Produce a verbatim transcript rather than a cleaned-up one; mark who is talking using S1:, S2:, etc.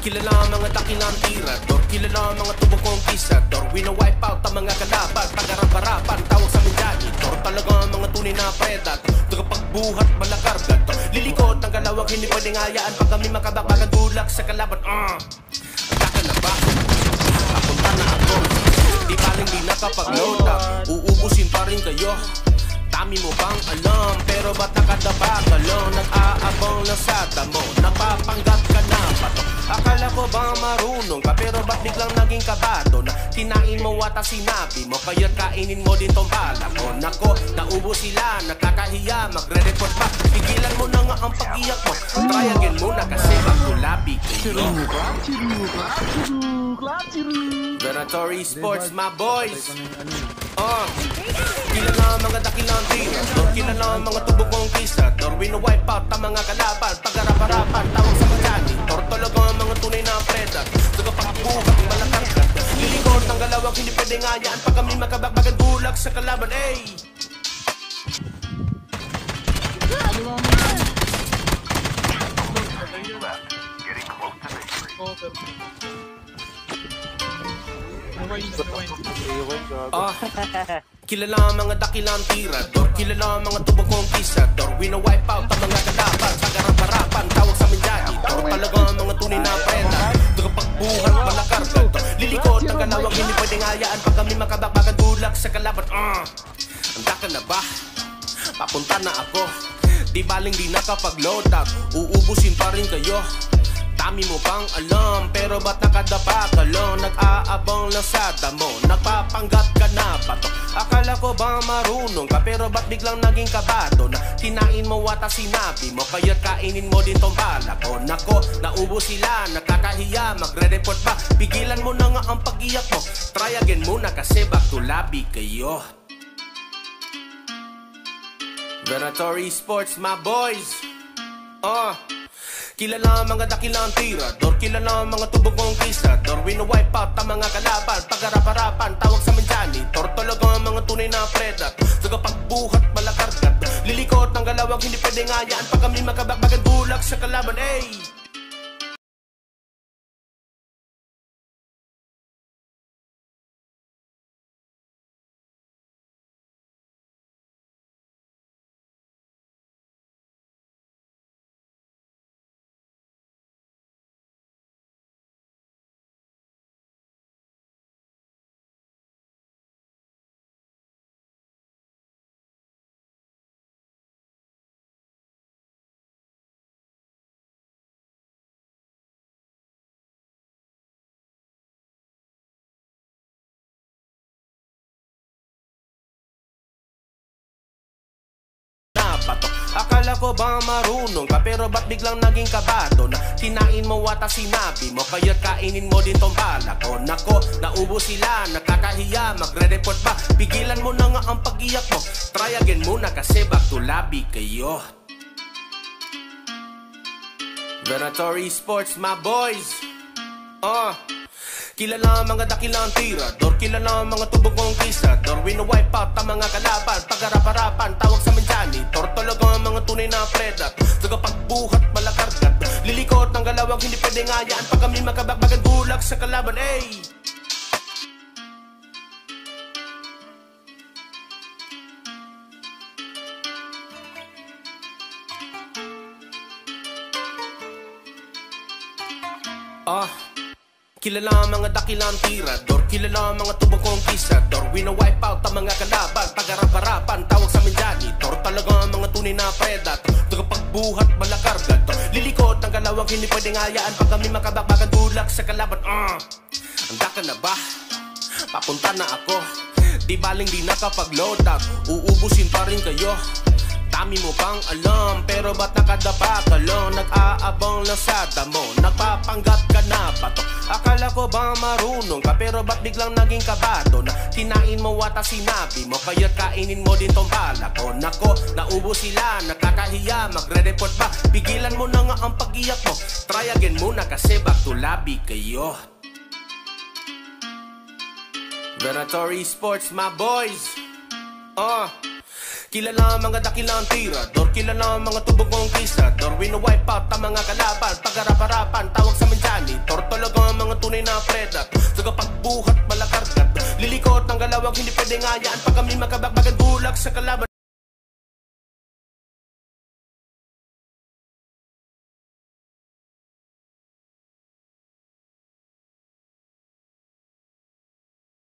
S1: Kilala ang mga dakilang tirador, kilala ang mga tubong kongkisador. Wina-wipe out ang mga kalaban, pag-arap-arapan, tawag sa amin janitor. Talaga ang mga tunay na predator, tagapagbuhat, malakargador. Lilikot ng galawag, hindi pwedeng hayaan pag kami makababagan tulak sa kalaban. Ah, Handa ka na ba? Papunta na ako. Di baling di nakapag-load up, uubusin pa rin kayo. Dami mo bang alam? Pero ba't nakadabagalo? Nag-aabang lang sa damo, napapanggap ka na ba to? Akala ko ba marunong ka? Pero ba't biglang naging kabado na kinain mo at sinabi mo? Kaya't kainin mo din tong bala ko. Nako, naubo sila, nakakahiya, magre-report pa. Pigilan mo na nga ang pag-iyak mo. Try again muna kasi magtulabi kayo. Venatory Sports, my boys. Oh, kilala ang mga dakilang tirador, kilala ang mga tubong kongkisador. Wina-wipe out ang mga kalaban, pag-arap-arapan, tawag sa janitor. Talaga ang mga tunay na predator, tagapagbuhat, malakargat. Lilikot ng galawag, hindi pwedeng hayaan pag kami makabagbagan bulak sa kalaban. Ay! Ah, kilala ang mga dakilang tirador, kilala ang mga tubong kongkisador. Wina-wipe out ang mga kalaban, pag-arap-arapan, tawag sa amin janitor. Talaga ang mga tunay na predator, tagapagbuhat, malakargador. Lilikot ng galawag, hindi pwedeng hayaan pag kami makabagbagan tulak sa kalaban. Ah, Handa ka na ba? Papunta na ako. Di baling di nakapag-load up, uubusin pa rin kayo. Dami mo bang alam? Pero ba't nakadaba ka lang? Nag-aabang lang sa damo, nagpapanggap ka na ba to? Akala ko ba marunong ka? Pero ba't biglang naging kabado na kinain mo at sinabi mo? Kaya't kainin mo din tong bala ko. Nako, naubo sila, nakakahiya, magre-report pa. Pigilan mo na nga ang pag-iyak mo. Try again muna kasi back to lobby kayo. Venatory Sports, my boys. Oh, kilala ang mga dakilang tirador, kilala ang mga tubong kongkisador. Wina-wipe out ang mga kalaban, pag-arap-arapan, tawag sa amin janitor. Talaga ang mga tunay na predator, tagapagbuhat, malakargat. Lilikot ng galawag, hindi pwedeng hayaan pag kami makabagbagan bulak sa kalaban. Ay! Akala ko ba marunong ka? Pero ba't biglang naging kabado na kinain mo at sinabi mo? Kaya't kainin mo din tong bala ko. Nako, naubo sila, nakakahiya, magre-report pa. Pigilan mo na nga ang pag-iyak mo. Try again muna kasi back to lobby kayo. Venatory Sports, my boys. Oh, kilala ang mga dakilang tirador, kilala ang mga tubong kongkisador. Wina-wipe out ang mga kalaban, pag-arap-arapan, tawag sa amin janitor. Talaga ang mga tunay na predator, tagapagbuhat, malakargat. Lilikot ng galawag, hindi pwedeng hayaan pag kami makabagbagan bulak sa kalaban. Ay! Ah, kilala ang mga dakilang tirador, kilala ang mga tubong kongkisador. Wina-wipe out ang mga kalaban, pag-arap-arapan, tawag sa amin janitor. Talaga ang mga tunay na predator, tagapagbuhat, malakargador. Lilikot ng galawag, hindi pwedeng hayaan pag kami makabagbagan tulak sa kalaban. Ah, Handa ka na ba? Papunta na ako. Di baling di nakapag-load up, uubusin pa rin kayo. Dami mo bang alam? Pero ba't nakadaba ka lang? Nag-aabang lang sa damo, nagpapanggap ka na ba to? Akala ko ba marunong ka? Pero ba't biglang naging kabado na kinain mo at sinabi mo? Kaya't kainin mo din tong bala ko. Nako, naubo sila, nakakahiya, magre-report pa. Pigilan mo na nga ang pag-iyak mo. Try again muna kasi back to lobby kayo. Venatory Sports, my boys. Oh, Kilala ang mga dakilang tirador, kilala ang mga tubog kong kisador. Wino-wipe out ang mga kalaban, pag-arap-arapan, tawag sa janitor. Talaga ang mga tunay na predator, tagapagbuhat, malakargat. Lilikot ng galawag, hindi pwedeng ayaan pag kami magkabagbagan bulag sa kalaban.